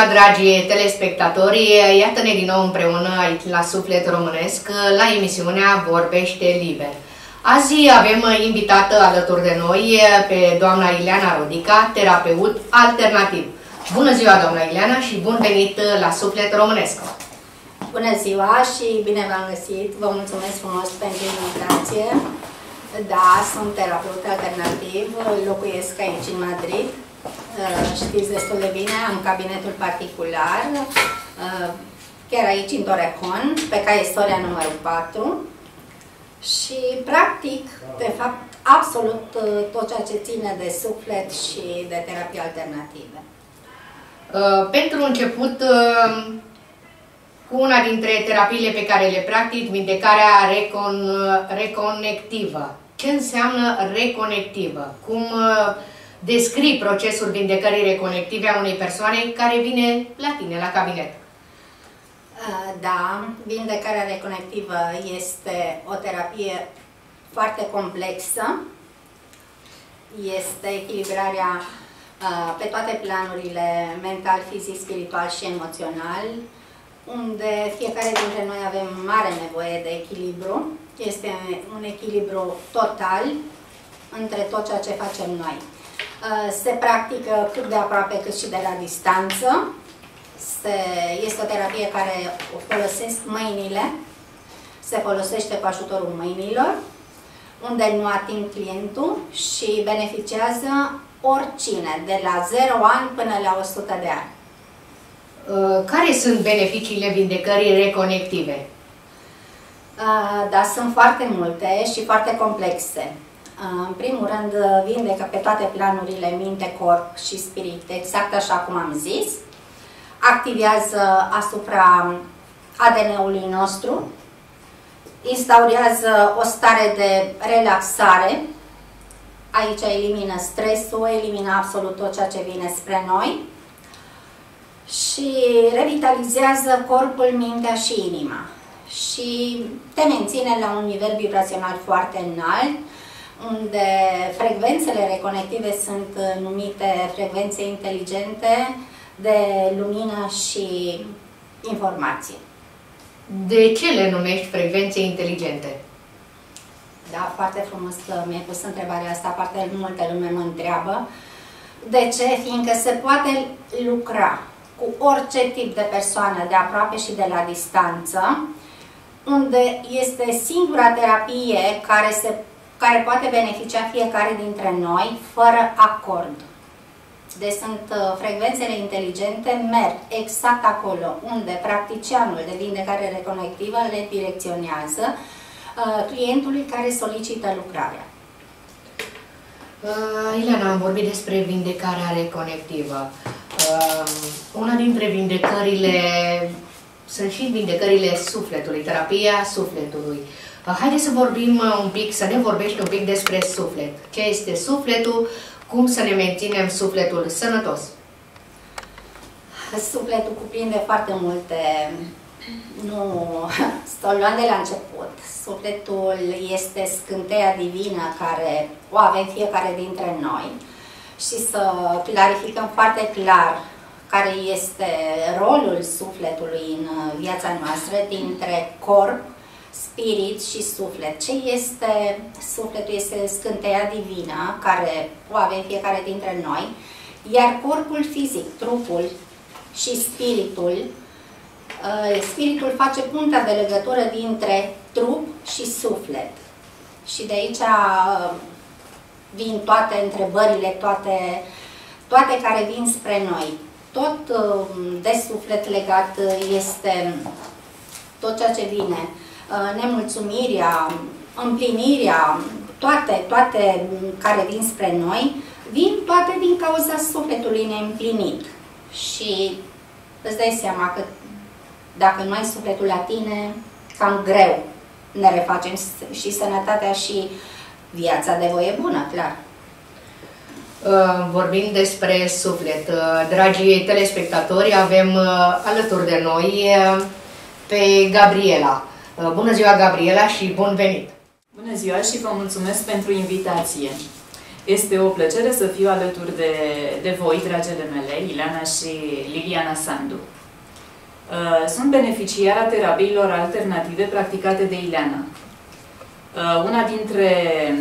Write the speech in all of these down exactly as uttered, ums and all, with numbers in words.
ziua, dragi telespectatori! Iată-ne din nou împreună aici la Suflet Românesc, la emisiunea Vorbește Liber. Azi avem invitată alături de noi pe doamna Ileana Rodica, terapeut alternativ. Bună ziua, doamna Ileana, și bun venit la Suflet Românesc! Bună ziua și bine v-am găsit! Vă mulțumesc frumos pentru invitație. Da, sunt terapeut alternativ, locuiesc aici în Madrid. Știți destul de bine, am cabinetul particular, chiar aici în Torrejon, pe Calle Soria numărul patru. Și practic, de fapt, absolut tot ceea ce ține de suflet și de terapie alternative. Pentru început, cu una dintre terapiile pe care le practic, vindecarea recon, reconectivă. Ce înseamnă reconectivă? Cum descrii procesul vindecării reconective a unei persoane care vine la tine, la cabinet? Da, vindecarea reconectivă este o terapie foarte complexă. Este echilibrarea pe toate planurile mental, fizic, spiritual și emoțional, unde fiecare dintre noi avem mare nevoie de echilibru. Este un echilibru total între tot ceea ce facem noi. Se practică cât de aproape cât și de la distanță. Este o terapie care o folosesc mâinile, se folosește cu ajutorul mâinilor, unde nu ating clientul și beneficiază oricine, de la zero ani până la o sută de ani. Care sunt beneficiile vindecării reconective? Da, sunt foarte multe și foarte complexe. În primul rând, vindecă pe toate planurile minte, corp și spirit, exact așa cum am zis. Activează asupra A D N-ului nostru, instaurează o stare de relaxare. Aici elimină stresul, elimină absolut tot ceea ce vine spre noi și revitalizează corpul, mintea și inima. Și te menține la un nivel vibrațional foarte înalt, unde frecvențele reconective sunt numite frecvențe inteligente de lumină și informație. De ce le numești frecvențe inteligente? Da, foarte frumos că mi-ai pus întrebarea asta, foarte multă lume mă întreabă. De ce? Fiindcă se poate lucra cu orice tip de persoană, de aproape și de la distanță, unde este singura terapie care, se, care poate beneficia fiecare dintre noi, fără acord. Deci sunt uh, frecvențele inteligente, merg exact acolo unde practicianul de vindecare reconectivă le direcționează uh, clientului care solicită lucrarea. Uh, Ileana, am vorbit despre vindecarea reconectivă. Uh, una dintre vindecările sunt și vindecările sufletului, terapia sufletului. Uh, haideți să vorbim uh, un pic, să ne vorbești un pic despre suflet. Ce este sufletul? Cum să ne menținem sufletul sănătos? Sufletul cuprinde foarte multe, nu, să o luăm de la început. Sufletul este scânteia divină care o avem fiecare dintre noi și să clarificăm foarte clar care este rolul sufletului în viața noastră dintre corp, spirit și suflet. Ce este sufletul? Este scânteia divină care o avem fiecare dintre noi, iar corpul fizic, trupul și spiritul, spiritul face puntea de legătură dintre trup și suflet. Și de aici vin toate întrebările, toate, toate care vin spre noi. Tot de suflet legat este tot ceea ce vine. Nemulțumirea, împlinirea, toate, toate care vin spre noi, vin toate din cauza sufletului neîmplinit. Și îți dai seama că dacă nu ai sufletul la tine, cam greu ne refacem și sănătatea și viața de voie bună, clar. Vorbind despre suflet, dragii telespectatori, avem alături de noi pe Gabriela. Bună ziua, Gabriela, și bun venit! Bună ziua și vă mulțumesc pentru invitație. Este o plăcere să fiu alături de, de voi, dragele mele, Ileana și Liliana Sandu. Sunt beneficiara terapiilor alternative practicate de Ileana. Una dintre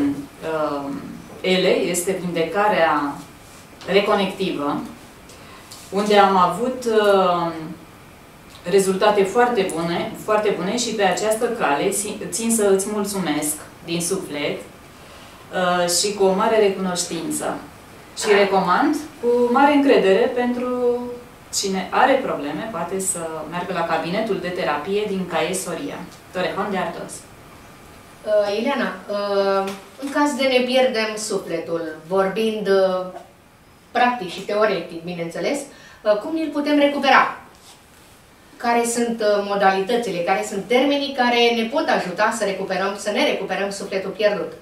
ele este vindecarea reconectivă, unde am avut rezultate foarte bune, foarte bune și pe această cale țin să îți mulțumesc din suflet și cu o mare recunoștință. Și recomand cu mare încredere pentru cine are probleme, poate să meargă la cabinetul de terapie din Caie Soria, Torrejon de Ardoz. Uh, Ileana, uh, în caz de ne pierdem sufletul, vorbind uh, practic și teoretic, bineînțeles, uh, cum îl putem recupera? Care sunt uh, modalitățile, care sunt termenii care ne pot ajuta să recuperăm, să ne recuperăm sufletul pierdut?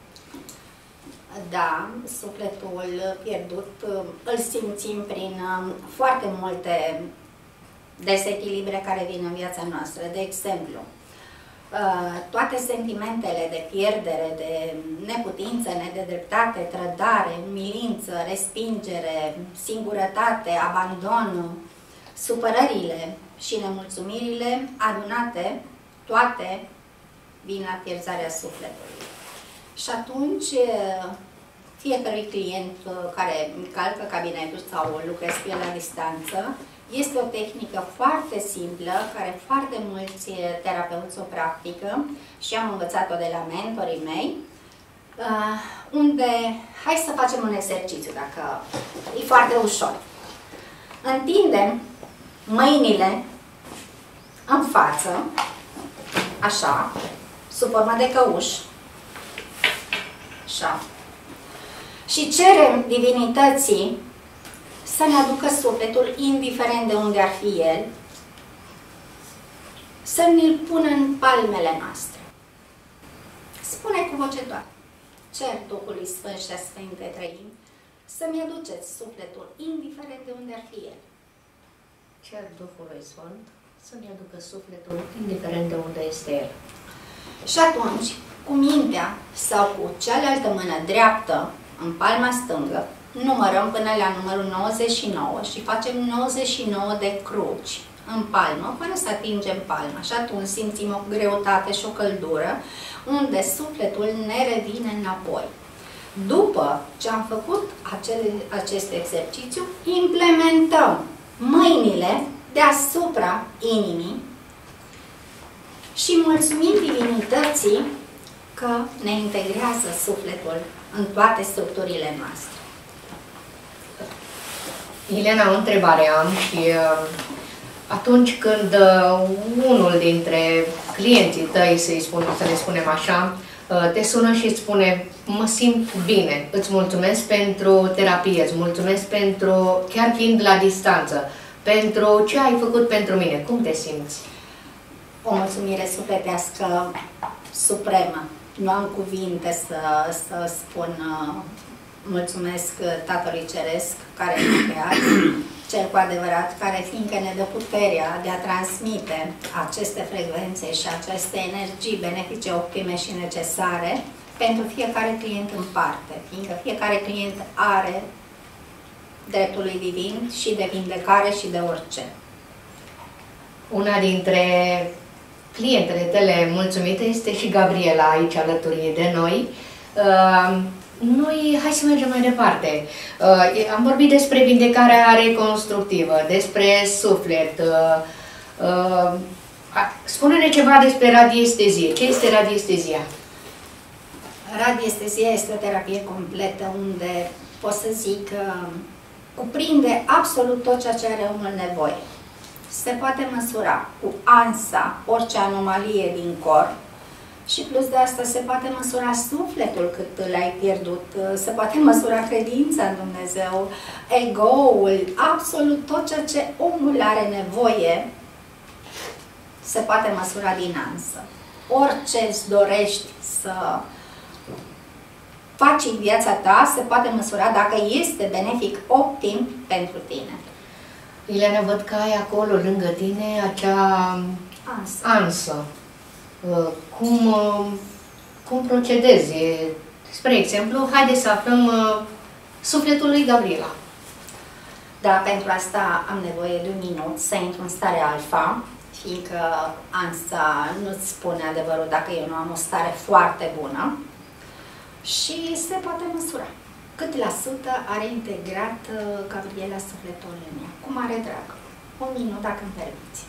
Da, sufletul pierdut îl simțim prin foarte multe dezechilibre care vin în viața noastră. De exemplu, toate sentimentele de pierdere, de neputință, nedreptate, trădare, umilință, respingere, singurătate, abandon, supărările și nemulțumirile adunate, toate vin la pierzarea sufletului. Și atunci, fiecărui client care calcă cabinetul sau lucrează cu el la distanță, este o tehnică foarte simplă, care foarte mulți terapeuți o practică și am învățat-o de la mentorii mei, unde, hai să facem un exercițiu, dacă e foarte ușor. Întindem mâinile în față, așa, sub formă de căuș, așa. Și cerem divinității să ne aducă sufletul, indiferent de unde ar fi el, să ne-l pună în palmele noastre. Spune cu voce toată: cer Duhului Sfânt și a Sfinte Trăim să-mi aduceți sufletul, indiferent de unde ar fi el. Cer Duhului Sfânt să-mi aducă sufletul, indiferent de unde este el. Și atunci, cu mintea sau cu cealaltă mână dreaptă în palma stângă, numărăm până la numărul nouăzeci și nouă și facem nouăzeci și nouă de cruci în palmă, fără să atingem palma. Și atunci simțim o greutate și o căldură, unde sufletul ne revine înapoi. După ce am făcut acele, acest exercițiu, implementăm mâinile deasupra inimii și mulțumim divinității că ne integrează sufletul în toate structurile noastre. Ileana, o întrebare am și uh, atunci când uh, unul dintre clienții tăi, să-i spun, să le spunem așa, uh, te sună și îți spune: mă simt bine, îți mulțumesc pentru terapie, îți mulțumesc pentru, chiar fiind la distanță, pentru ce ai făcut pentru mine, cum te simți? O mulțumire sufletească supremă. Nu am cuvinte să, să spun uh, mulțumesc Tatălui Ceresc care ne-a creat, cel cu adevărat, care fiindcă ne dă puterea de a transmite aceste frecvențe și aceste energii benefice, optime și necesare pentru fiecare client în parte, fiindcă fiecare client are dreptul lui divin și de vindecare și de orice. Una dintre clientele tale mulțumite este și Gabriela, aici alături de noi. Uh, noi, hai să mergem mai departe. Uh, am vorbit despre vindecarea reconstructivă, despre suflet. Uh, uh, Spune-ne ceva despre radiestezie. Ce este radiestezia? Radiestezia este o terapie completă unde, pot să zic, uh, cuprinde absolut tot ceea ce are omul nevoie. Se poate măsura cu ansa orice anomalie din corp și plus de asta se poate măsura sufletul cât l-ai pierdut, se poate măsura credința în Dumnezeu, ego-ul, absolut tot ceea ce omul are nevoie se poate măsura din ansă. Orice îți dorești să faci în viața ta se poate măsura dacă este benefic, optim pentru tine. Ileana, văd că ai acolo lângă tine acea ansă. ansă. Cum, cum procedezi? Spre exemplu, haideți să aflăm uh, sufletul lui Gabriela. Da, pentru asta am nevoie de un minut să intru în stare alfa, fiindcă ANSA nu-ți spune adevărul dacă eu nu am o stare foarte bună și se poate măsura. Cât la sută are integrat Gabriela sufletul în ea? Cu mare drag. Un minut, dacă îmi permiți.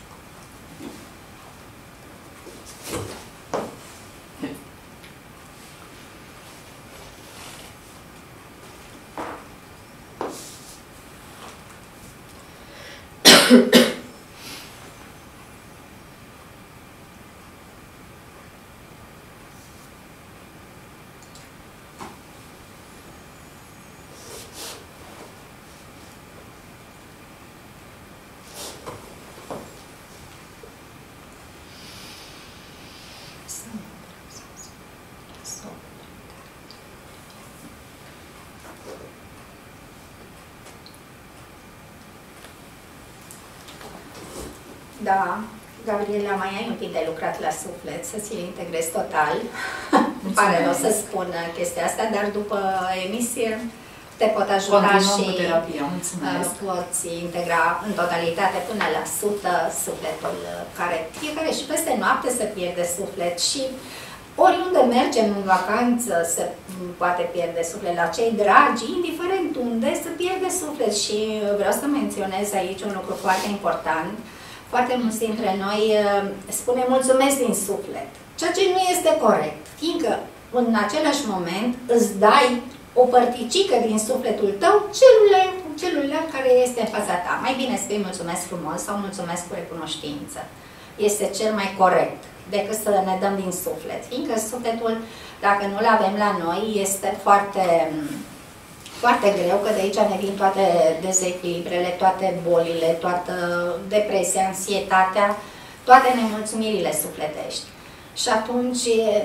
Da, Gabriela, mai ai un pic de lucrat la suflet, să ți-l integrezi total. Îmi pare rău să spun chestia asta, dar după emisie te pot ajuta. Continuăm și cu terapia. Mulțumesc. poți integra în totalitate până la sută sufletul care fiecare și peste noapte se pierde suflet și oriunde mergem în vacanță se poate pierde suflet, la cei dragi, indiferent unde, se pierde suflet. Și vreau să menționez aici un lucru foarte important. Foarte mulți dintre noi uh, spune mulțumesc din suflet, ceea ce nu este corect, fiindcă în același moment îți dai o părticică din sufletul tău celule, celulă care este în fața ta. Mai bine spui mulțumesc frumos sau mulțumesc cu recunoștință. Este cel mai corect decât să ne dăm din suflet, fiindcă sufletul, dacă nu-l avem la noi, este foarte... foarte greu, că de aici ne vin toate dezechilibrele, toate bolile, toată depresia, anxietatea, toate nemulțumirile sufletești. Și atunci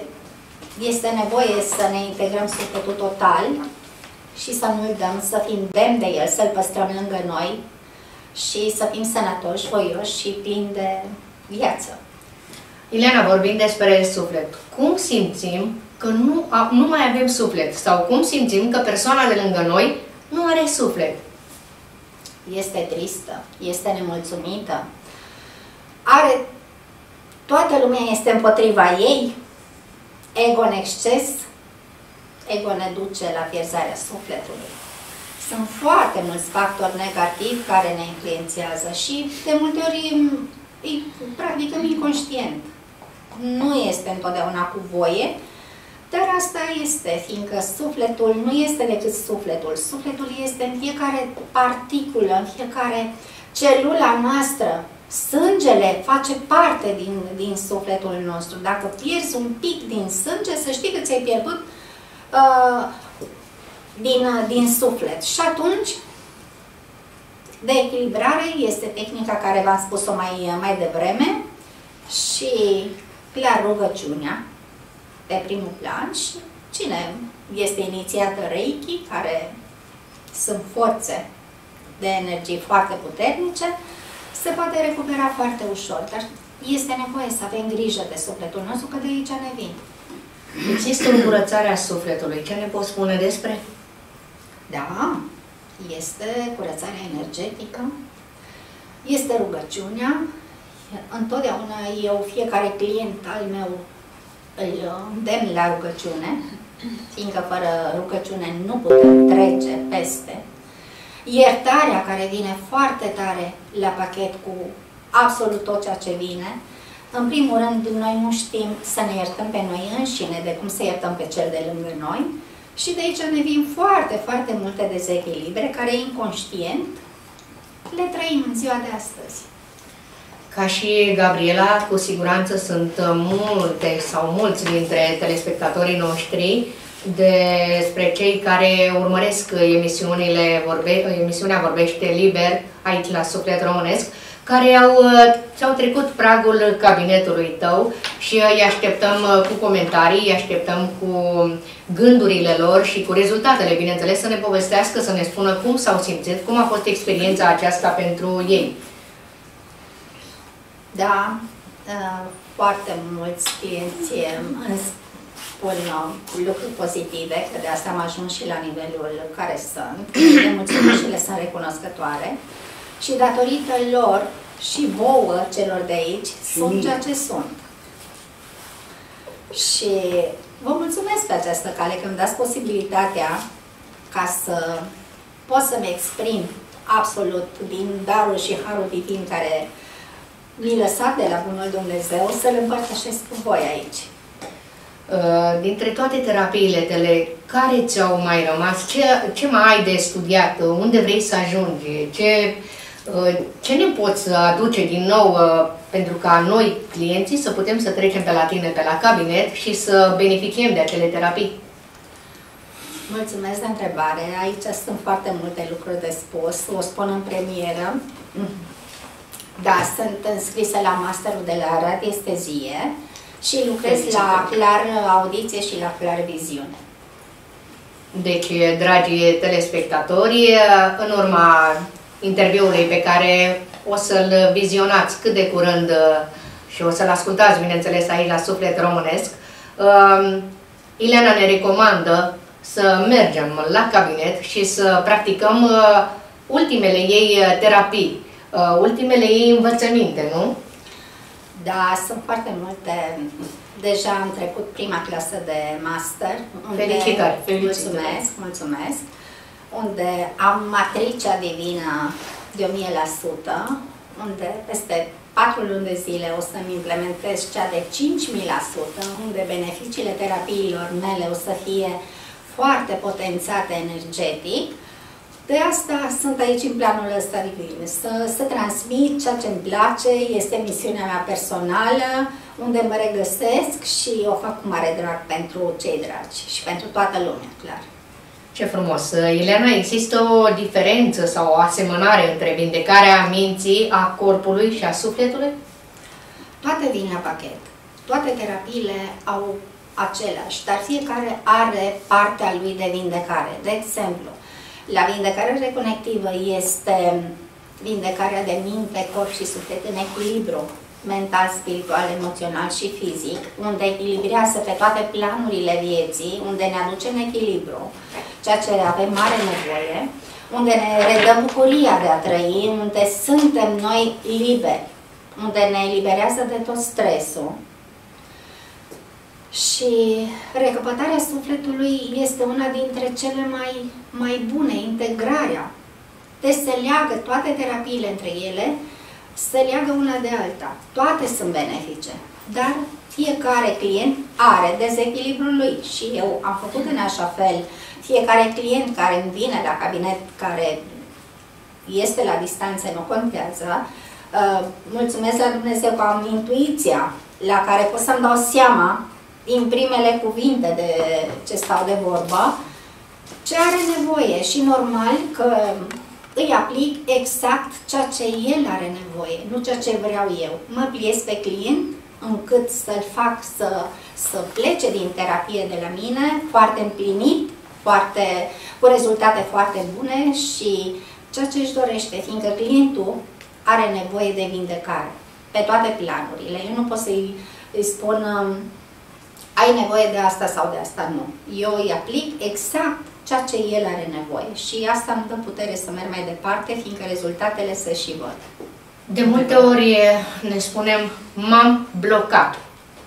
este nevoie să ne integrăm sufletul total și să nu-l dăm, să fim demni de el, să-l păstrăm lângă noi și să fim sănătoși, voioși și plini de viață. Ileana, vorbind despre suflet, cum simțim că nu, a, nu mai avem suflet? Sau cum simțim că persoana de lângă noi nu are suflet? Este tristă, este nemulțumită, are, toată lumea este împotriva ei, ego în exces, ego ne duce la pierzarea sufletului. Sunt foarte mulți factori negativi care ne influențează și de multe ori îi practicăm inconștient. Nu este întotdeauna cu voie, dar asta este, fiindcă sufletul nu este decât sufletul. Sufletul este în fiecare particulă, în fiecare celula noastră. Sângele face parte din, din sufletul nostru. Dacă pierzi un pic din sânge, să știi că ți-ai pierdut uh, din, din suflet. Și atunci, de echilibrare este tehnica care v-am spus-o mai, mai devreme și clar rugăciunea pe primul plan și cine este inițiată Reiki, care sunt forțe de energie foarte puternice, se poate recupera foarte ușor, dar este nevoie să avem grijă de sufletul nostru, că de aici ne vin. Există o curățare a sufletului. Ce ne poți spune despre? Da, este curățarea energetică, este rugăciunea. Întotdeauna eu, fiecare client al meu, îl îndemn la rugăciune, fiindcă fără rugăciune nu putem trece peste. Iertarea care vine foarte tare la pachet cu absolut tot ceea ce vine. În primul rând, noi nu știm să ne iertăm pe noi înșine de cum să iertăm pe cel de lângă noi și de aici ne vin foarte, foarte multe dezechilibre care inconștient le trăim în ziua de astăzi. Ca și Gabriela, cu siguranță sunt multe sau mulți dintre telespectatorii noștri despre cei care urmăresc emisiunile, vorbe, emisiunea Vorbește Liber aici la Suflet Românesc, care au, au trecut pragul cabinetului tău și îi așteptăm cu comentarii, îi așteptăm cu gândurile lor și cu rezultatele, bineînțeles, să ne povestească, să ne spună cum s-au simțit, cum a fost experiența aceasta pentru ei. Da, foarte mulți clienți îmi spun uh, lucruri pozitive, că de asta am ajuns și la nivelul care sunt. Le mulțumesc și le sunt recunoscătoare. Și datorită lor și vouă, celor de aici, sunt ceea ce sunt. Și vă mulțumesc pe această cale că îmi dați posibilitatea ca să pot să-mi exprim absolut din darul și harul divin care mi-a lăsat de la Bunul Dumnezeu, să-L împărtășesc cu voi aici. Dintre toate terapiile tale, care ți-au mai rămas? Ce, ce mai ai de studiat? Unde vrei să ajungi? Ce, ce ne poți aduce din nou pentru ca noi, clienții, să putem să trecem pe la tine, pe la cabinet și să beneficiem de acele terapii? Mulțumesc de întrebare. Aici sunt foarte multe lucruri de spus. O spun în premieră. Da, sunt înscrisă la masterul de la radiestezie și lucrez la clar audiție și la clar viziune. Deci, dragi telespectatori, în urma interviului pe care o să-l vizionați cât de curând și o să-l ascultați, bineînțeles, aici la Suflet Românesc, Ileana ne recomandă să mergem la cabinet și să practicăm ultimele ei terapii, ultimele ei învățăminte, nu? Da, sunt foarte multe. Deja am trecut prima clasă de master. Unde, Felicitări! Mulțumesc, mulțumesc! Unde am matricea divină de o mie la sută, unde peste patru luni de zile o să-mi implementez cea de cinci mii la sută, unde beneficiile terapiilor mele o să fie foarte potențate energetic. De asta sunt aici în planul ăsta divin, să, să transmit ceea ce îmi place, este misiunea mea personală, unde mă regăsesc și o fac cu mare drag pentru cei dragi și pentru toată lumea, clar. Ce frumos! Ileana, există o diferență sau o asemănare între vindecarea minții, a corpului și a sufletului? Toate vin la pachet. Toate terapiile au aceleași, dar fiecare are partea lui de vindecare. De exemplu, la vindecarea reconectivă este vindecarea de minte, corp și suflet în echilibru, mental, spiritual, emoțional și fizic, unde echilibrează pe toate planurile vieții, unde ne aduce în echilibru, ceea ce avem mare nevoie, unde ne redă bucuria de a trăi, unde suntem noi liberi, unde ne eliberează de tot stresul. Și recăpătarea sufletului este una dintre cele mai, mai bune, integrarea. Deci se leagă toate terapiile între ele, se leagă una de alta. Toate sunt benefice, dar fiecare client are dezechilibrul lui și eu am făcut în așa fel. Fiecare client care îmi vine la cabinet, care este la distanță, nu contează, mulțumesc la Dumnezeu că am intuiția la care pot să-mi dau seama din primele cuvinte de ce stau de vorbă, ce are nevoie și normal că îi aplic exact ceea ce el are nevoie, nu ceea ce vreau eu. Mă pliez pe client încât să-l fac să, să plece din terapie de la mine foarte împlinit, foarte, cu rezultate foarte bune și ceea ce își dorește, fiindcă clientul are nevoie de vindecare pe toate planurile. Eu nu pot să-i spun ai nevoie de asta sau de asta, nu. Eu îi aplic exact ceea ce el are nevoie și asta îmi dă putere să merg mai departe, fiindcă rezultatele se și văd. De multe ori ne spunem, m-am blocat.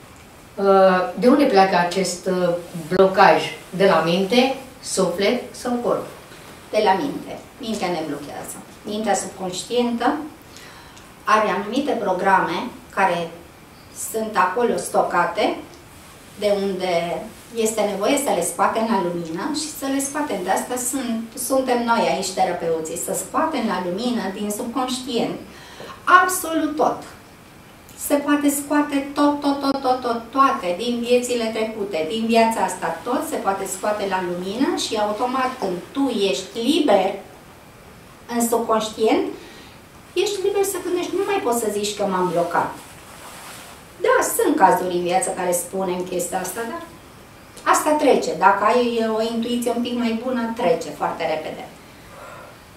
De unde pleacă acest blocaj? De la minte, suflet sau corp? De la minte. Mintea ne blochează. Mintea subconștientă are anumite programe care sunt acolo stocate, de unde este nevoie să le scoatem la lumină și să le scoatem. De asta sunt, suntem noi aici, terapeuții, să scoatem la lumină din subconștient absolut tot. Se poate scoate tot, tot, tot, tot, tot, toate din viețile trecute, din viața asta, tot se poate scoate la lumină și automat când tu ești liber în subconștient, ești liber să gândești, nu mai poți să zici că m-am blocat. Da, sunt cazuri în viață care spunem chestia asta, dar asta trece. Dacă ai o intuiție un pic mai bună, trece foarte repede.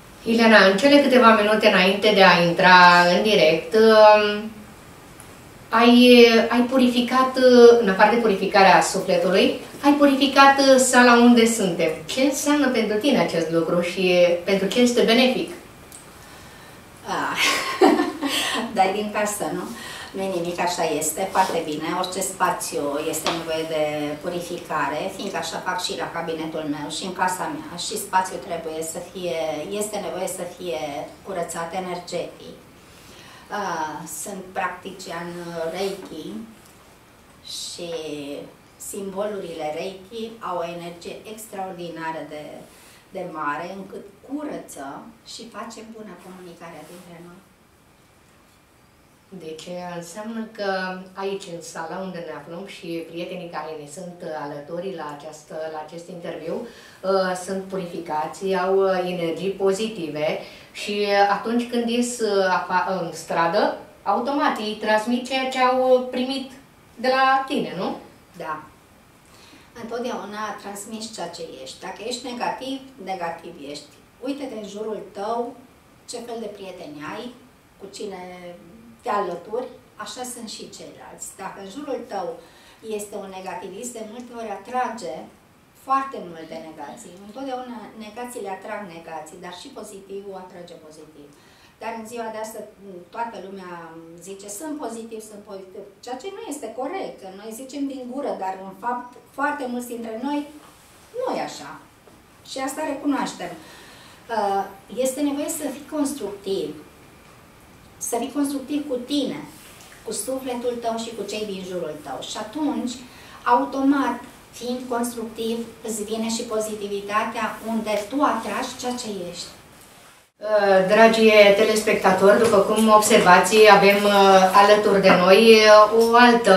Ileana, în cele câteva minute înainte de a intra în direct, ai, ai purificat, în afară de purificarea sufletului, ai purificat sala unde suntem. Ce înseamnă pentru tine acest lucru și pentru ce este benefic? Ah, dai din casă, nu? Nu e nimic, așa este, foarte bine. Orice spațiu este nevoie de purificare, fiindcă așa fac și la cabinetul meu și în casa mea. Și spațiul trebuie să fie, este nevoie să fie curățat energetic. Sunt practician Reiki și simbolurile Reiki au o energie extraordinară de, de mare, încât curăță și face bună comunicarea dintre noi. Deci înseamnă că aici, în sala unde ne aflăm și prietenii care ne sunt alături la, această, la acest interviu, uh, sunt purificați, au energii pozitive și atunci când ies în stradă, automat îi transmit ceea ce au primit de la tine, nu? Da. Întotdeauna transmiți ceea ce ești. Dacă ești negativ, negativ ești. Uite-te în jurul tău, ce fel de prieteni ai, cu cine te alături, așa sunt și ceilalți. Dacă în jurul tău este un negativist, de multe ori atrage foarte multe negații. Întotdeauna negațiile atrag negații, dar și pozitivul atrage pozitiv. Dar în ziua de astăzi toată lumea zice sunt pozitiv, sunt pozitiv, ceea ce nu este corect. Noi zicem din gură, dar în fapt foarte mulți dintre noi nu e așa. Și asta recunoaștem. Este nevoie să fii constructiv. Să fii constructiv cu tine, cu sufletul tău și cu cei din jurul tău. Și atunci, automat, fiind constructiv, îți vine și pozitivitatea unde tu atragi ceea ce ești. Dragi telespectatori, după cum observați, avem alături de noi o altă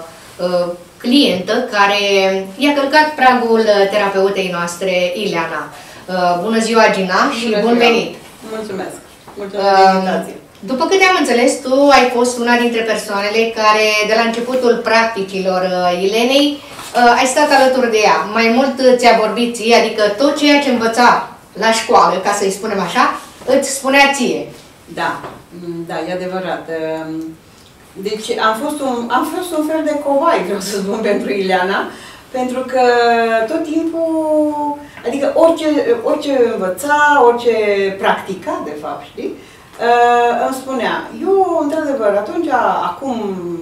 clientă care i-a călcat pragul terapeutei noastre, Ileana. Bună ziua, Gina, și Bună bun ziua. venit! Mulțumesc! Mulțumesc de invitație! După câte am înțeles, tu ai fost una dintre persoanele care, de la începutul practicilor Ilenei, ai stat alături de ea. Mai mult ți-a vorbit ție, adică tot ceea ce învăța la școală, ca să-i spunem așa, îți spunea ție. Da, da, e adevărat. Deci am fost un, am fost un fel de covai, vreau să spun, pentru Ileana, pentru că tot timpul, adică orice, orice învăța, orice practica, de fapt, știi, îmi spunea. Eu, într-adevăr, atunci, acum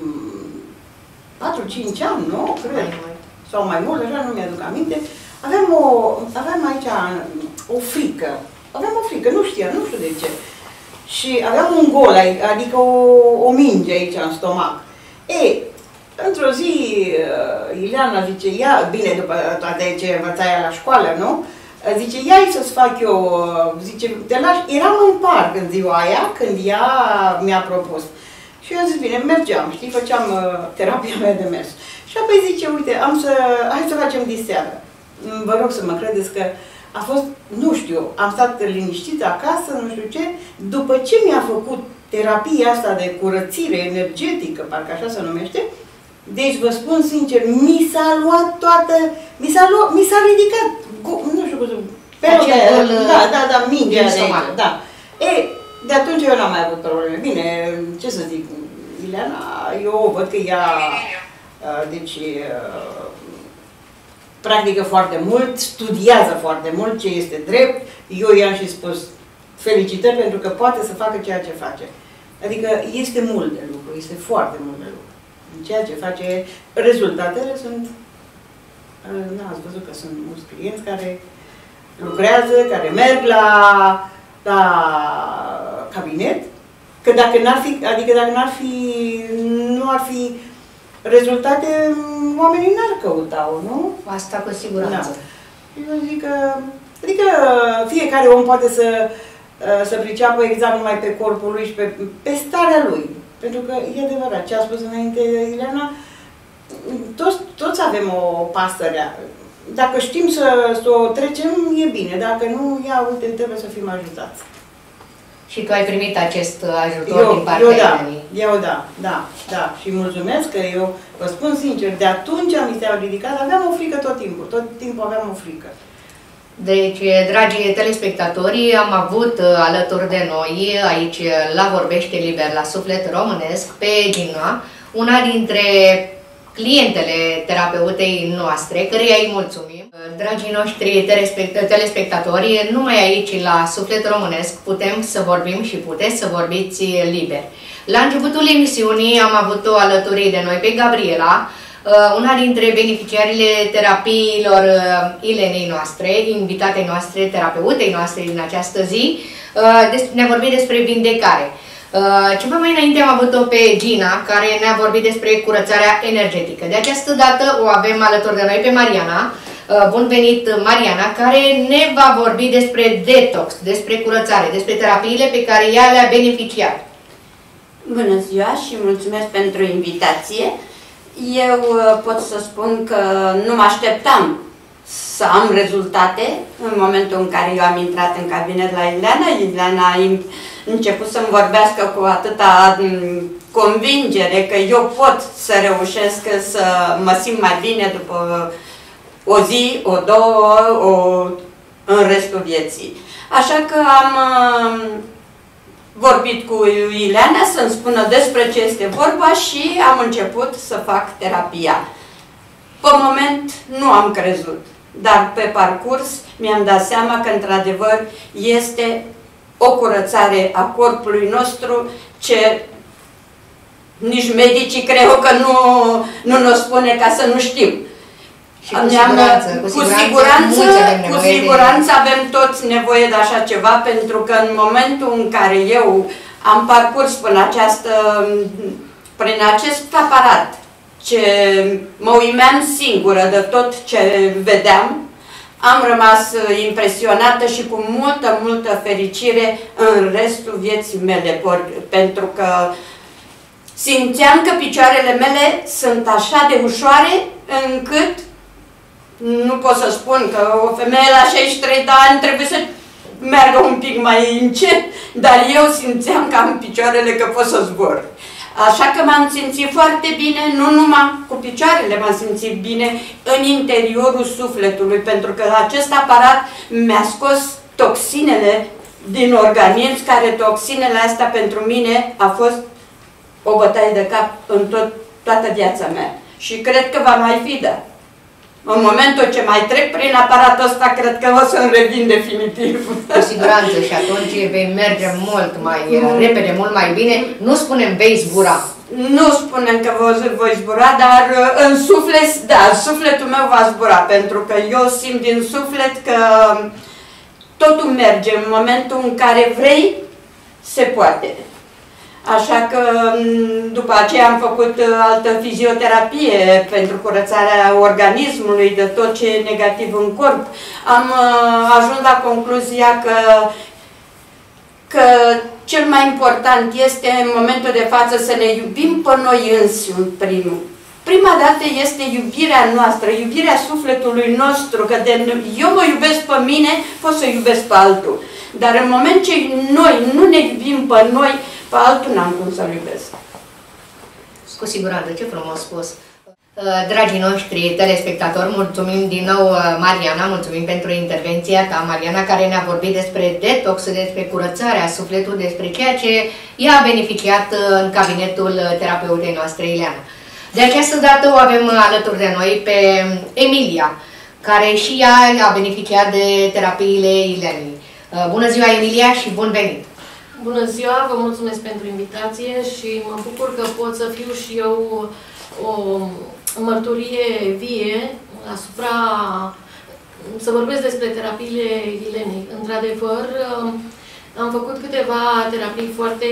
patru cinci ani, nu? Cred. Sau mai mult, așa nu mi-aduc aminte, aveam, o, aveam aici o frică. Aveam o frică, nu știam, nu știu de ce. Și aveam un gol, adică o, o minge aici în stomac. Ei, într-o zi, Ileana zice, ia, bine, după toate ce învăța ea la școală, nu? Zice, ia-i să-ți fac eu, zice, te lași, eram în parc în ziua aia, când ea mi-a propus. Și eu zis, bine, mergeam, știi, făceam uh, terapia mea de mers. Și apoi zice, uite, am să, hai să facem diseară. Vă rog să mă credeți că a fost, nu știu, am stat liniștită acasă, nu știu ce, după ce mi-a făcut terapia asta de curățire energetică, parcă așa se numește, deci vă spun sincer, mi s-a luat toată, mi s-a luat, mi s-a ridicat, nu știu cum să, pelul de, da, da, da, mingea de aici, da. E, de atunci eu n-am mai avut probleme. Bine, ce să zic, Ileana, eu văd că ea, deci, practică foarte mult, studiază foarte mult ce este drept. Eu i-am și spus felicitări pentru că poate să facă ceea ce face. Adică este mult de lucru, este foarte mult de lucru. În ceea ce face, rezultatele sunt, n-ați văzut că sunt mulți clienți care lucrează, care merg la, la cabinet, că dacă n-ar fi, adică dacă n-ar fi, nu ar fi rezultate, oamenii n-ar căuta-o, nu? Asta cu siguranță. Da. Eu zic că, adică fiecare om poate să, să priceapă exact numai pe corpul lui și pe, pe starea lui. Pentru că e adevărat, ce a spus înainte Ileana, toți, toți avem o pasăre. Dacă știm să, să o trecem, e bine. Dacă nu, ia, uite, trebuie să fim ajutați. Și tu ai primit acest ajutor eu, din partea eu da, Ilenei. eu da, da, da. Și mulțumesc că eu, vă spun sincer, de atunci mi s-au ridicat, aveam o frică tot timpul, tot timpul aveam o frică. Deci, dragi telespectatori, am avut alături de noi, aici la Vorbește Liber, la Suflet Românesc, pe Gina, una dintre clientele terapeutei noastre, căreia îi mulțumim. Dragii noștri telespectatori, numai aici, la Suflet Românesc, putem să vorbim și puteți să vorbiți liber. La începutul emisiunii am avut-o alături de noi pe Gabriela, una dintre beneficiarile terapiilor Ilenei noastre, invitatei noastre, terapeutei noastre din această zi. Ne-a vorbit despre vindecare. Ceva mai înainte am avut-o pe Gina, care ne-a vorbit despre curățarea energetică. De această dată o avem alături de noi pe Mariana. Bun venit, Mariana, care ne va vorbi despre detox, despre curățare, despre terapiile pe care ea le-a beneficiat. Bună ziua și mulțumesc pentru invitație. Eu pot să spun că nu mă așteptam să am rezultate în momentul în care eu am intrat în cabinet la Ileana. Ileana a început să-mi vorbească cu atâta convingere că eu pot să reușesc să mă simt mai bine după o zi, o două, o, în restul vieții. Așa că am vorbit cu Ileana să-mi spună despre ce este vorba și am început să fac terapia. Pe moment nu am crezut, dar pe parcurs mi-am dat seama că într-adevăr este o curățare a corpului nostru ce nici medicii cred că nu, nu ne spune ca să nu știm. Și cu siguranță, cu cu siguranță, siguranță, avem cu siguranță de... avem toți nevoie de așa ceva, pentru că în momentul în care eu am parcurs până această, prin acest aparat, ce mă uimeam singură de tot ce vedeam, am rămas impresionată și cu multă, multă fericire în restul vieții mele, pentru că simțeam că picioarele mele sunt așa de ușoare încât nu pot să spun că o femeie la șaizeci și trei de ani trebuie să meargă un pic mai încet, dar eu simțeam că am picioarele că pot să zbor. Așa că m-am simțit foarte bine, nu numai cu picioarele m-am simțit bine, în interiorul sufletului, pentru că acest aparat mi-a scos toxinele din organism, care toxinele astea pentru mine a fost o bătaie de cap în tot, toată viața mea. Și cred că va mai fi, da. În momentul ce mai trec prin aparatul ăsta, cred că o să-mi revin definitiv. Cu siguranță și atunci vei merge mult mai mm. repede, mult mai bine. Nu spunem vei zbura. Nu spunem că voi zbura, dar în suflet, da, sufletul meu va zbura, pentru că eu simt din suflet că totul merge. În momentul în care vrei, se poate. Așa că după aceea am făcut altă fizioterapie pentru curățarea organismului de tot ce e negativ în corp. Am ajuns la concluzia că, că cel mai important este în momentul de față să ne iubim pe noi înșine primul. Prima dată este iubirea noastră, iubirea sufletului nostru, că de eu mă iubesc pe mine, pot să iubesc pe altul. Dar în moment ce noi nu ne iubim pe noi, pe altul n-am cum să-l iubesc. Cu siguranță, ce frumos spus. Dragii noștri telespectatori, mulțumim din nou, Mariana, mulțumim pentru intervenția ta, Mariana, care ne-a vorbit despre detox, despre curățarea sufletului, despre ceea ce ea a beneficiat în cabinetul terapeutei noastre, Ileana. De această dată o avem alături de noi pe Emilia, care și ea a beneficiat de terapiile Ilenei. Bună ziua, Emilia, și bun venit! Bună ziua, vă mulțumesc pentru invitație și mă bucur că pot să fiu și eu o mărturie vie asupra, să vorbesc despre terapiile Ilenei. Într-adevăr, am făcut câteva terapii foarte,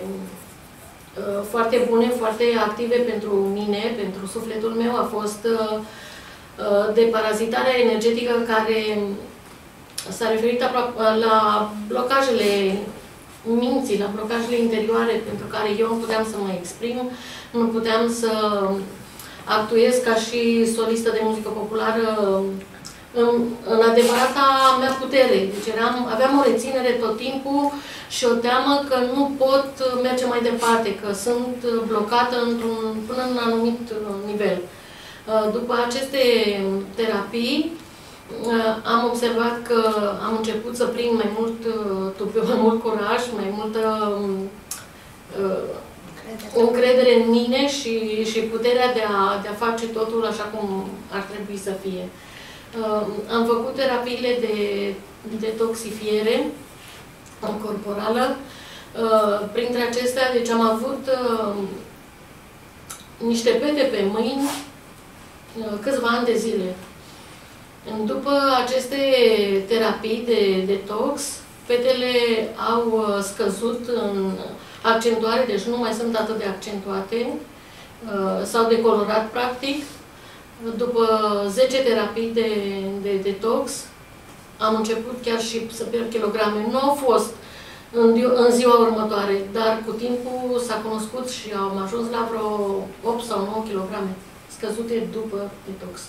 foarte bune, foarte active pentru mine, pentru sufletul meu. A fost deparazitarea energetică care s-a referit la blocajele minții, la blocajele interioare pentru care eu nu puteam să mă exprim, nu puteam să actuez ca și solistă de muzică populară în, în adevărata mea putere. Deci eram, aveam o reținere tot timpul și o teamă că nu pot merge mai departe, că sunt blocată într-un, până în un anumit nivel. După aceste terapii, am observat că am început să prind mai mult tupiu, mai mult curaj, mai multă încredere în mine și, și puterea de a, de a face totul așa cum ar trebui să fie. Uh, am făcut terapiile de detoxifiere corporală. Uh, printre acestea, deci am avut uh, niște pete pe mâini uh, câțiva ani de zile. După aceste terapii de detox, petele au scăzut în accentuare, deci nu mai sunt atât de accentuate, s-au decolorat practic. După zece terapii de, de detox, am început chiar și să pierd kilograme. Nu au fost în, în ziua următoare, dar cu timpul s-a cunoscut și am ajuns la vreo opt sau nouă kilograme scăzute după detox.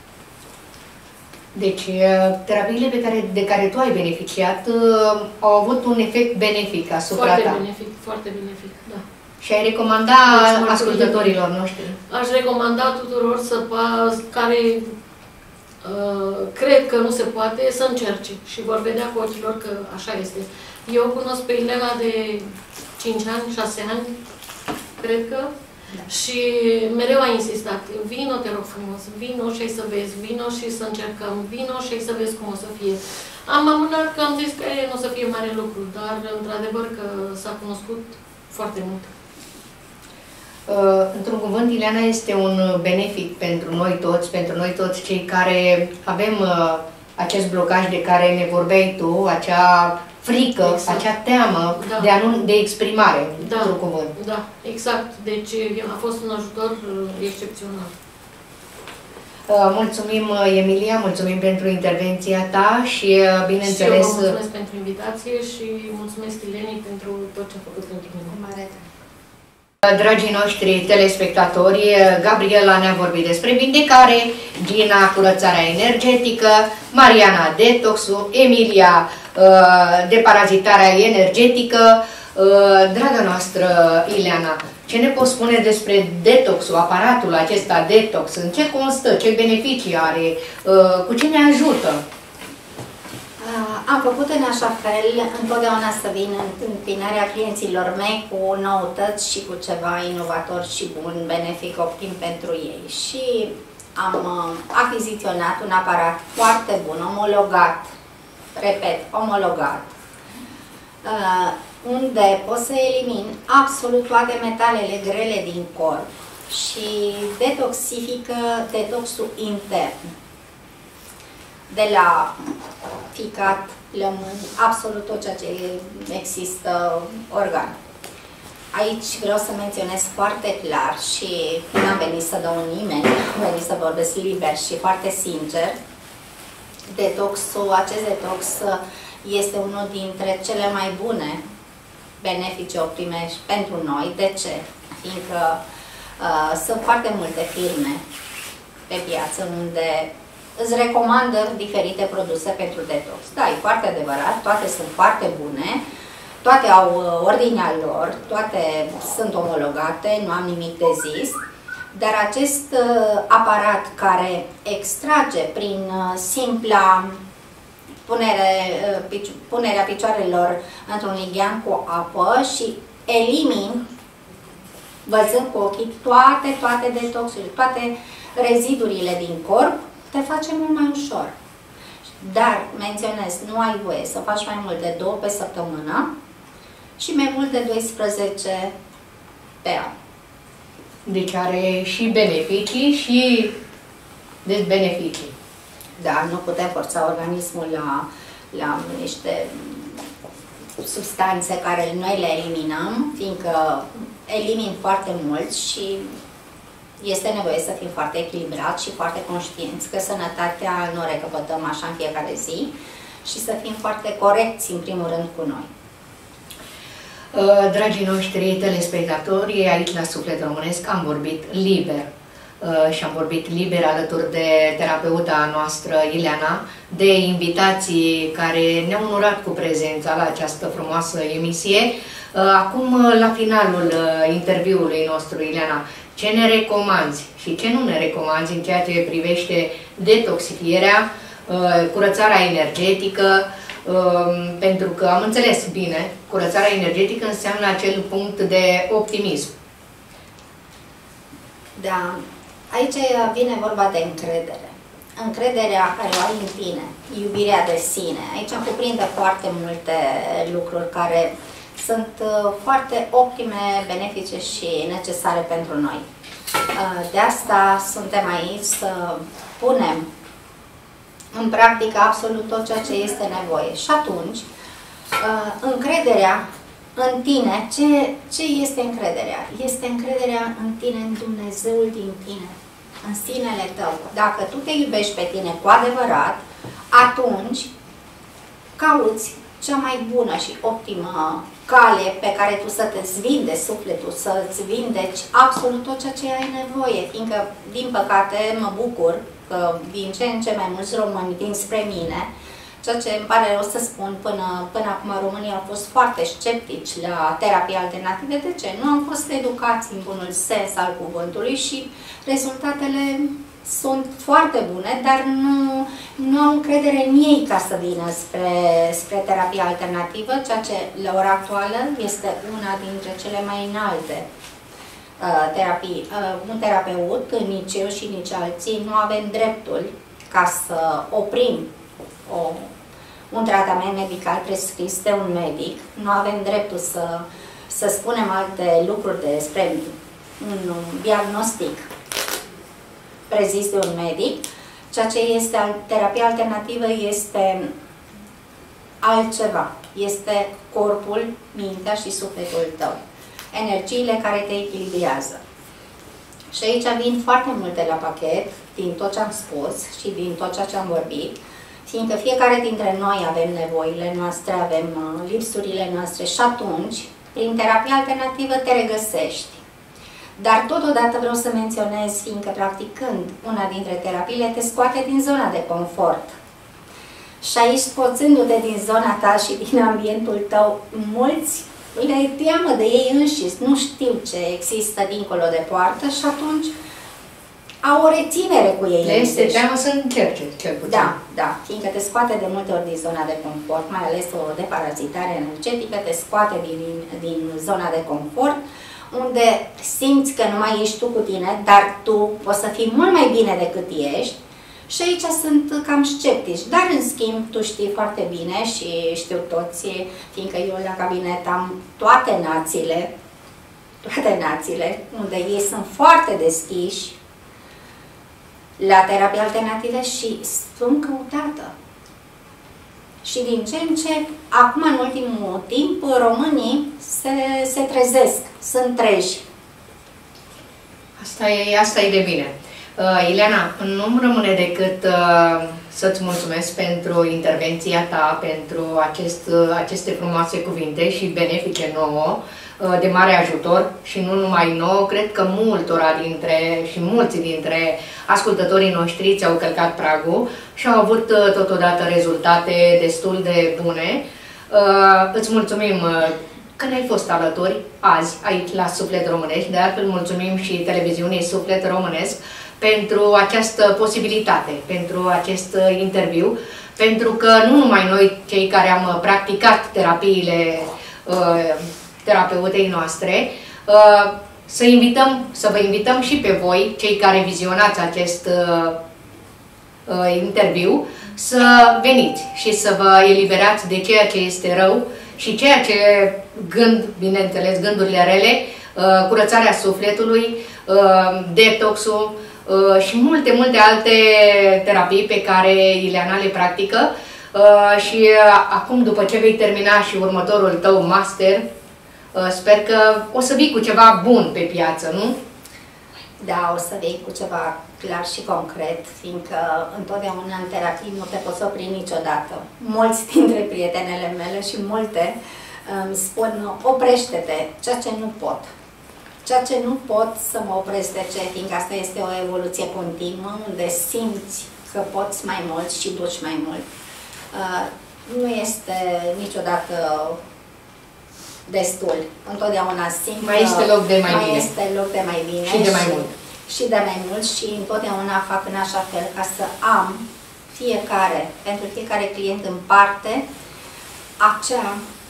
Deci, terapiile pe care, de care tu ai beneficiat au avut un efect benefic asupra foarte ta. Foarte benefic, foarte benefic, da. Și ai recomanda deci, ascultătorilor noștri? Aș recomanda tuturor să care uh, cred că nu se poate, să încerce și vor vedea cu ochii lor că așa este. Eu cunosc pe Ileana de cinci ani, șase ani, cred că. Da. Și mereu a insistat, vino, te rog frumos, vino și ai să vezi, vino și să încercăm, vino și ai să vezi cum o să fie. Am amânat că am zis că nu o să fie mare lucru, dar într-adevăr că s-a cunoscut foarte mult. Uh, într-un cuvânt, Ileana este un benefic pentru noi toți, pentru noi toți cei care avem uh, acest blocaj de care ne vorbeai tu, acea frică, exact. Acea teamă da. de, a nu, de exprimare, da. într-un cuvânt. Da, exact. Deci a fost un ajutor excepțional. Mulțumim, Emilia, mulțumim pentru intervenția ta și, bineînțeles... Și eu vă mulțumesc pentru invitație și mulțumesc Ilenii pentru tot ce a făcut pentru mine. Dragii noștri telespectatori, Gabriela ne-a vorbit despre vindecare, Gina curățarea energetică, Mariana detoxul, Emilia deparazitarea energetică. Draga noastră Ileana, ce ne poți spune despre detoxul, aparatul acesta detox? În ce constă? Ce beneficii are? Cu ce ne ajută? Am făcut în așa fel întotdeauna să vin în întâmpinarea clienților mei cu noutăți și cu ceva inovator și bun, benefic, optim pentru ei. Și am achiziționat un aparat foarte bun, omologat, repet, omologat, unde pot să elimin absolut toate metalele grele din corp și detoxifică detoxul intern. De la ficat, lămâni, absolut tot ceea ce există organ. Aici vreau să menționez foarte clar și nu am venit să dau nimeni, am venit să vorbesc liber și foarte sincer. Detoxul, acest detox este unul dintre cele mai bune benefice o primești pentru noi. De ce? Fiindcă uh, sunt foarte multe firme pe piață unde îți recomandă diferite produse pentru detox. Da, e foarte adevărat, toate sunt foarte bune, toate au ordinea lor, toate sunt omologate, nu am nimic de zis, dar acest aparat care extrage prin simpla punere, punerea picioarelor într-un lighean cu apă și elimin, văzând cu ochii, toate, toate detoxurile, toate rezidurile din corp, te face mult mai ușor. Dar, menționez, nu ai voie să faci mai mult de două pe săptămână și mai mult de doisprezece pe an. Deci are și beneficii și dezbeneficii. Da, nu putem forța organismul la, la niște substanțe care noi le eliminăm, fiindcă elimin foarte mult și este nevoie să fim foarte echilibrați și foarte conștienți că sănătatea nu o recăpătăm așa în fiecare zi și să fim foarte corecți, în primul rând, cu noi. Dragii noștri telespectatori, aici la Suflet Românesc am vorbit liber și am vorbit liber alături de terapeuta noastră, Ileana, de invitații care ne-au onorat cu prezența la această frumoasă emisie. Acum, la finalul interviului nostru, Ileana, ce ne recomanzi și ce nu ne recomanzi în ceea ce privește detoxifierea, curățarea energetică, pentru că am înțeles bine, curățarea energetică înseamnă acel punct de optimism. Da, aici vine vorba de încredere. Încrederea care o ai în tine, iubirea de sine. Aici cuprinde foarte multe lucruri care sunt foarte optime, benefice și necesare pentru noi. De asta suntem aici, să punem în practică absolut tot ceea ce este nevoie. Și atunci, încrederea în tine, ce, ce este încrederea? Este încrederea în tine, în Dumnezeul din tine, în sinele tău. Dacă tu te iubești pe tine cu adevărat, atunci cauți cea mai bună și optimă cale pe care tu să te-ți vindeți sufletul, să-ți vindeci absolut tot ceea ce ai nevoie, fiindcă, din păcate, mă bucur că din ce în ce mai mulți români vin spre mine, ceea ce îmi pare rău să spun, până, până acum românii au fost foarte sceptici la terapii alternative. De ce? Nu am fost educați în bunul sens al cuvântului și rezultatele sunt foarte bune, dar nu, nu au încredere în ei ca să vină spre, spre terapia alternativă, ceea ce la ora actuală este una dintre cele mai înalte uh, terapii. Uh, un terapeut, nici eu și nici alții, nu avem dreptul ca să oprim o, un tratament medical prescris de un medic. Nu avem dreptul să, să spunem alte lucruri despre un diagnostic prezis de un medic. Ceea ce este terapia alternativă este altceva. Este corpul, mintea și sufletul tău. Energiile care te echilibrează. Și aici vin foarte multe la pachet din tot ce am spus și din tot ceea ce am vorbit, fiindcă fiecare dintre noi avem nevoile noastre, avem lipsurile noastre și atunci, prin terapia alternativă te regăsești. Dar totodată vreau să menționez, fiindcă practicând una dintre terapiile te scoate din zona de confort. Și aici, scoțându-te din zona ta și din ambientul tău, mulți le teamă de ei înșiși, nu știu ce există dincolo de poartă și atunci au o reținere cu ei. Le este teamă să încerce, cel puțin. Da, da, fiindcă te scoate de multe ori din zona de confort, mai ales o deparazitare energetică, te scoate din, din zona de confort, unde simți că nu mai ești tu cu tine, dar tu o să fii mult mai bine decât ești. Și aici sunt cam sceptici, dar în schimb tu știi foarte bine și știu toți, fiindcă eu la cabinet am toate națiile, toate națiile, unde ei sunt foarte deschiși la terapie alternative și sunt căutată. Și din ce în ce, acum în ultimul timp, românii se, se trezesc, sunt treji. Asta e, asta e de bine. Uh, Ileana, nu-mi rămâne decât uh, să-ți mulțumesc pentru intervenția ta, pentru acest, uh, aceste frumoase cuvinte și benefice nouă, uh, de mare ajutor și nu numai nouă, cred că multora dintre și mulți dintre ascultătorii noștri ți-au călcat pragul și au avut uh, totodată rezultate destul de bune. Uh, îți mulțumim uh, că ne-ai fost alături azi aici la Suflet Românesc, de altfel mulțumim și televiziunii Suflet Românesc pentru această posibilitate, pentru acest interviu, pentru că nu numai noi, cei care am practicat terapiile uh, terapeutei noastre, uh, să invităm, să vă invităm și pe voi, cei care vizionați acest uh, uh, interviu, să veniți și să vă eliberați de ceea ce este rău și ceea ce gând, bineînțeles, gândurile rele, uh, curățarea sufletului, uh, detoxul, Uh, și multe, multe alte terapii pe care Ileana le practică uh, și uh, acum, după ce vei termina și următorul tău master, uh, sper că o să vii cu ceva bun pe piață, nu? Da, o să vii cu ceva clar și concret, fiindcă întotdeauna în terapii nu te poți opri niciodată. Mulți dintre prietenele mele și multe îmi spun, oprește-te, ceea ce nu pot. Ceea ce nu pot să mă opresc. De ce? Fiindcă asta este o evoluție continuă, unde simți că poți mai mult și duci mai mult. Uh, nu este niciodată destul. Întotdeauna simt mai este loc de mai, mai bine. Este loc de mai bine. Și de mai mult. Și de mai mult și întotdeauna fac în așa fel ca să am fiecare, pentru fiecare client în parte, acea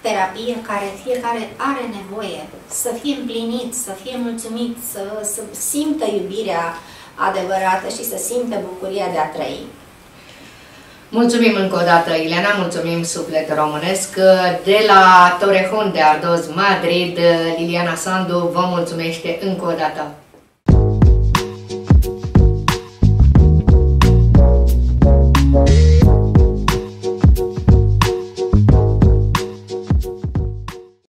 terapie care fiecare are nevoie să fie împlinit, să fie mulțumit, să, să simtă iubirea adevărată și să simtă bucuria de a trăi. Mulțumim încă o dată, Ileana, mulțumim Suflet Românesc. De la Torrejón de Ardoz, Madrid, Liliana Sandu vă mulțumește încă o dată.